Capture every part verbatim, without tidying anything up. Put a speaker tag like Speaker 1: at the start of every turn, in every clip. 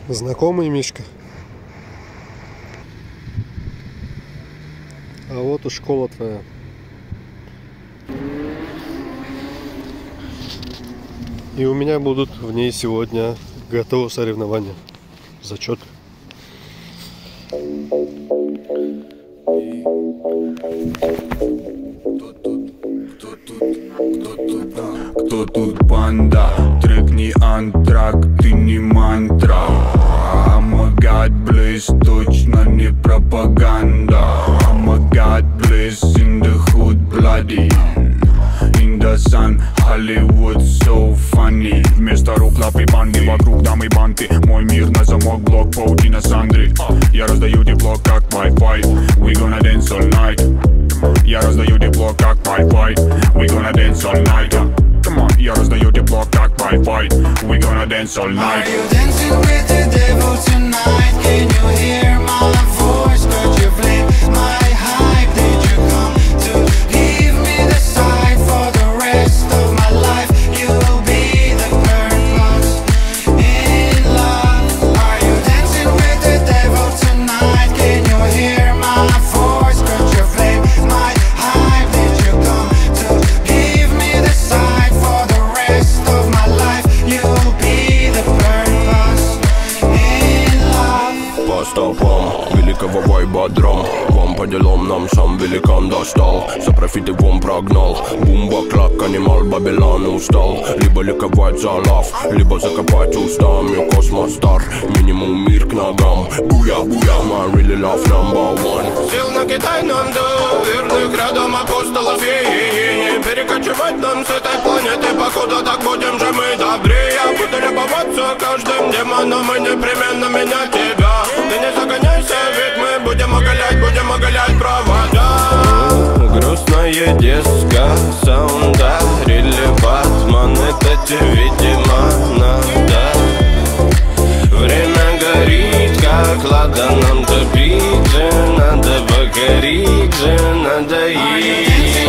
Speaker 1: Знакомый Мишка. А вот и школа твоя. И у меня будут в ней сегодня готовы соревнования. Зачет.
Speaker 2: Кто тут панда? Трек не антрак, ты не мантра. I'm a god, please, точно не пропаганда. I'm a god, please, in the hood, bloody. In the sun, Hollywood, so funny. Вместо рук лапы банды, вокруг дамы банты. Мой мир на замок, блок, паутина Сандры. Я раздаю тепло, как Wi-Fi. We gonna dance all night. Я раздаю тепло, как Wi-Fi. We gonna dance all night. Come on, я раздаю тепло, как Wi-Fi. We gonna dance all night.
Speaker 3: Are you dancing with the devil tonight? Can you hear my voice? Could you flame my hype? Did you come to give me the sign for the rest of my life? You'll be the purpose in love. Are you dancing with the devil tonight? Can you hear my voice? Could you flame my hype? Did you come to give me the sign for the rest of my life? You'll be the purpose in love.
Speaker 4: По стопам великого вайба драм. Вам по делам, нам сам великан достал. За профиты вон прогнал. Бумба, клак, анимал, Бабилан устал. Либо ликовать за лав, либо закопать устами. Космостар, минимум мир к ногам. Буя, буя, my really love number one.
Speaker 5: Сил на Китай нам до верных рядом апостолов и не перекочевать нам с этой планеты. Походу так будем же мы добрее. Я буду любоваться каждым демоном и непременно менять тебя. Ты не загоняйся, ведь мы будем оголять, будем оголять провода. Грустная диска, саунда, рилли батман. Это тебе, видимо, надо. Время горит, как лада, нам топить же надо, покорить же надо и...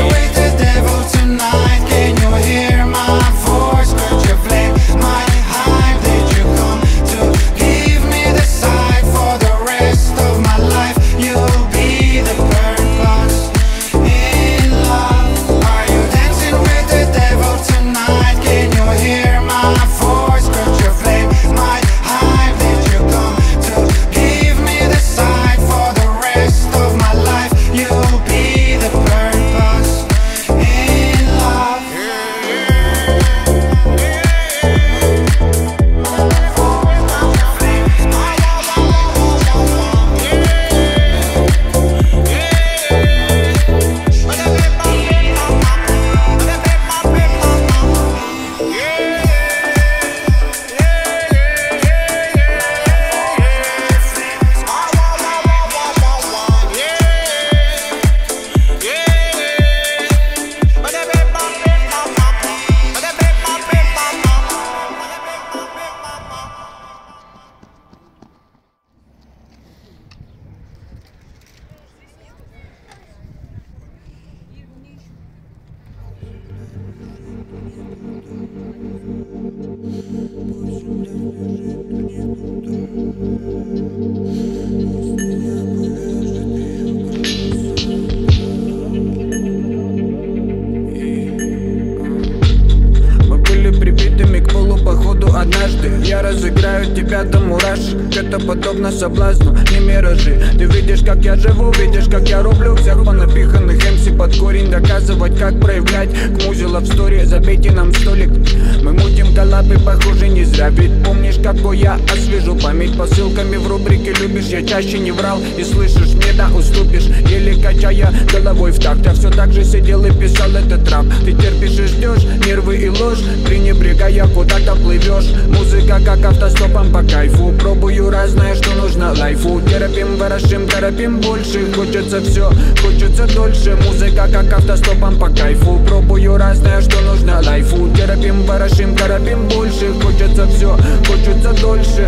Speaker 6: Я разыграю тебя до мурашек. Это подобно соблазну, не миражи. Ты видишь, как я живу, видишь, как я рублю всех понапиханных эм си под корень. Доказывать, как проявлять к музе лавстори. Забейте нам столик, мы мутим коллабы, похоже, не зря. Ведь помнишь, какой я освежу память посылками в рубрике «Любишь». Я чаще не врал и слышишь, мне да уступишь. Еле качая головой в такт, я все так же сидел и писал этот рап. Ты терпишь и ждешь нервы и ложь, пренебрегая, куда-то плывешь. Музыка как автостопом по кайфу. Пробую разное, что нужно лайфу. Терпим, ворошим, торопим больше. Хочется все, хочется дольше. Музыка как автостопом по кайфу. Пробую разное, что нужно лайфу. Терпим, ворошим, торопим больше. Хочется все, хочется дольше.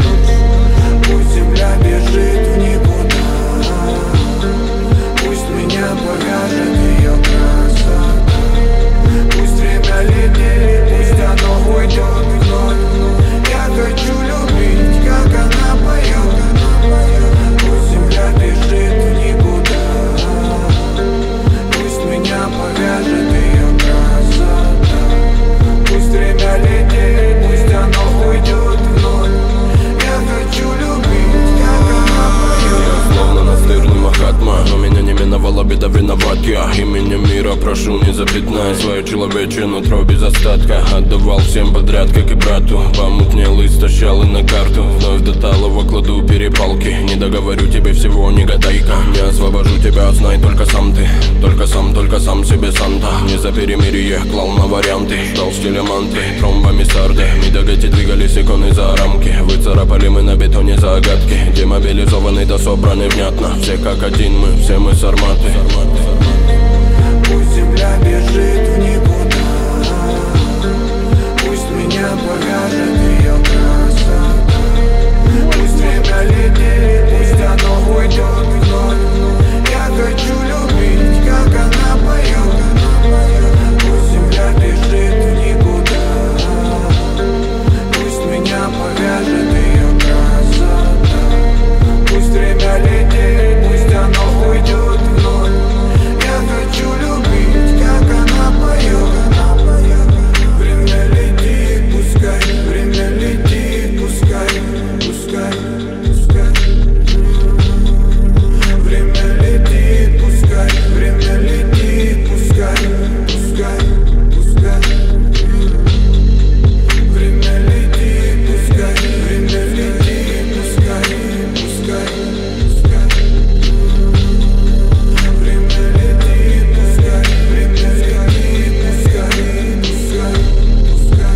Speaker 6: Пусть земля бежит в никуда, пусть меня повяжет ее красота. Пусть время летит, пусть оно уйдет вновь. Я хочу любить, как она.
Speaker 4: прошу, не запятнай свое человечье нутро без остатка. Отдавал всем подряд, как и брату. Помутнел, истощал и на карту. Вновь до талого кладу перепалки. Не договорю тебе всего, не гадайка. Не освобожу тебя, знай только сам ты. Только сам, только сам себе Санта. Не за перемирие, клал на варианты. Ждал стиля манты, тромбами сарды. Мидагати двигались иконы за рамки. Выцарапали мы на бетоне загадки. Демобилизованы да собраны внятно. Все как один мы, все мы сарматы.
Speaker 6: Пусть земля бежит в никуда, пусть меня повяжет ее красота. Пусть время летит, пусть оно уйдет вновь. Я хочу любить, как она поет. Пусть земля бежит в никуда, пусть меня повяжет ее красота. Пусть время летит, пусть оно уйдет вновь. Я хочу любить, как она поет. Время летит, пускай, время летит, пускай, пускай, пускай. Время летит, пускай, время летит, пускай, пускай, пускай. Время летит, пускай, время летит, пускай, пускай, пускай. Время летит, пускай, время летит, пускай, пускай, пускай.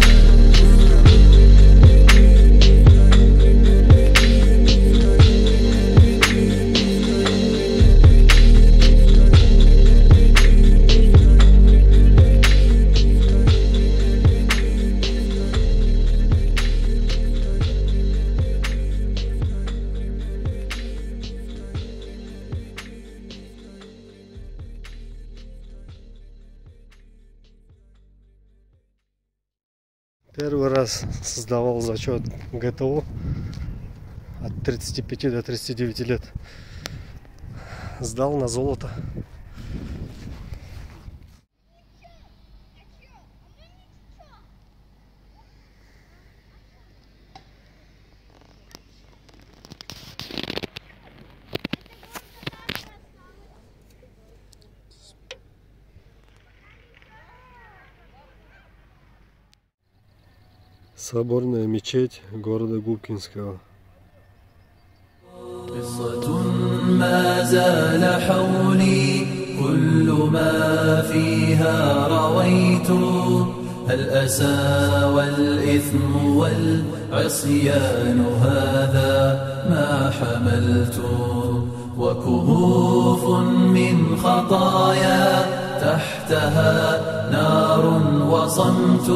Speaker 1: Первый раз сдавал зачет ГТО от тридцати пяти до тридцати девяти лет. Сдал на золото. Соборная мечеть города Губкинского.
Speaker 7: قصة ما زال حولي كل ما فيها رويت الأسى والإثم والعصيان هذا ما حملت وكهوف من خطايا تحتها نار وصمت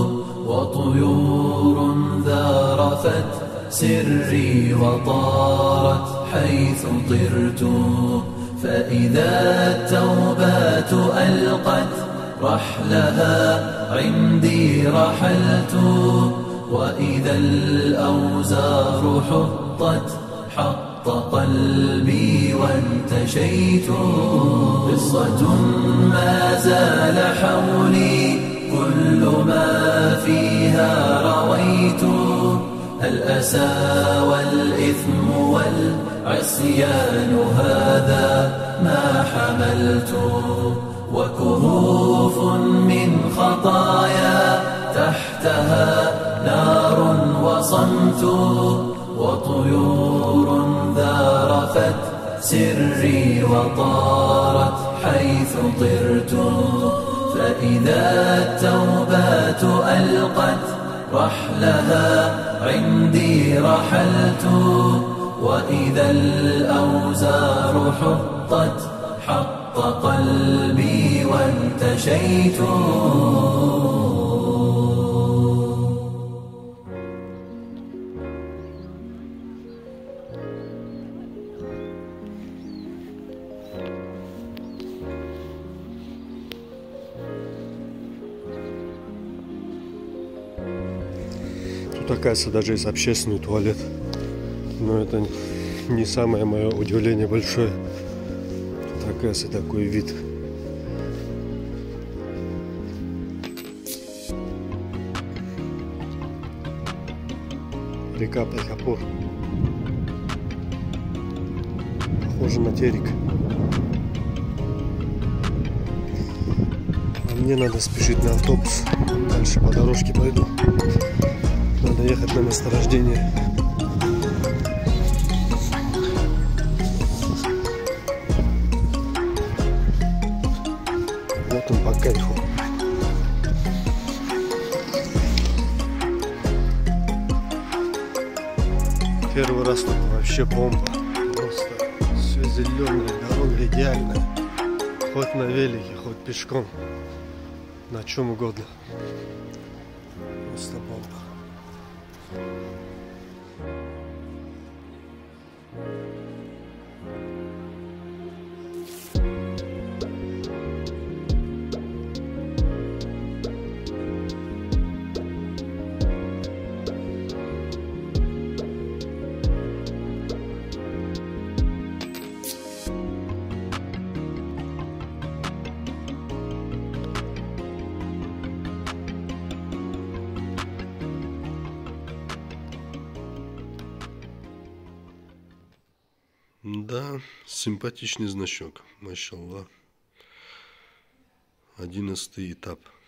Speaker 7: وطيور ذارفت سري وطارت حيث طرت فإذا التوبات ألقت رحلها عندي رحلت وإذا الأوزار حطت حط قلبي وانتشيت قصة ما زال حولي كل ما فيها رويت الأسى والإثم والعصيان هذا ما حملت وكهوف من خطايا تحتها نار وصمت وطيور ذارفت سري وطارت حيث طرت فإذا التوبات ألقت رحلها عندي رحلت وإذا الأوزار حطت حط قلبي وانتشيت
Speaker 1: Тут, оказывается, даже есть общественный туалет. Но это не самое мое удивление большое. Тут, оказывается, такой вид. Река Пальхапур. Похоже на терек. Мне надо спешить на автобус. Дальше по дорожке пойду. Надо ехать на месторождение. Вот он по кайфу. Первый раз тут вообще бомба. Просто все зеленое, дорога идеальная. Хоть на велике, хоть пешком. На чем угодно. Просто бомба. Да, симпатичный значок, машаллах. Одиннадцатый этап.